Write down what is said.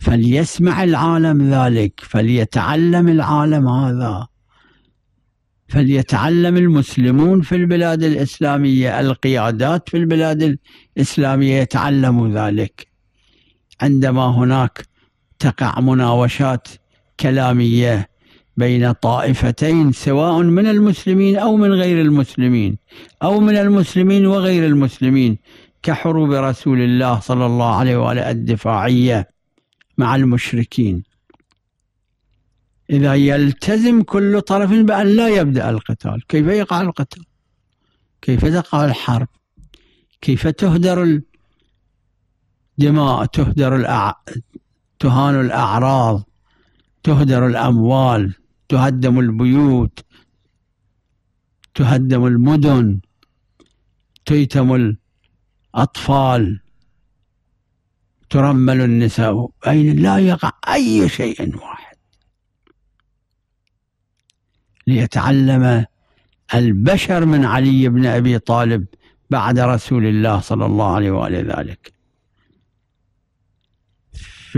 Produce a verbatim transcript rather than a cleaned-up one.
فليسمع العالم ذلك، فليتعلم العالم هذا، فليتعلم المسلمون في البلاد الإسلامية، القيادات في البلاد الإسلامية يتعلموا ذلك. عندما هناك تقع مناوشات كلامية بين طائفتين سواء من المسلمين أو من غير المسلمين أو من المسلمين وغير المسلمين، كحروب رسول الله صلى الله عليه وآله الدفاعية مع المشركين، إذا يلتزم كل طرف بأن لا يبدأ القتال، كيف يقع القتال؟ كيف تقع الحرب؟ كيف تهدر الدماء، تهدر الأع... تهان الأعراض، تهدر الأموال، تهدم البيوت، تهدم المدن، تيتم الأطفال، ترمل النساء، أين لا يقع أي شيء واحد. ليتعلم البشر من علي بن أبي طالب بعد رسول الله صلى الله عليه وآله ذلك.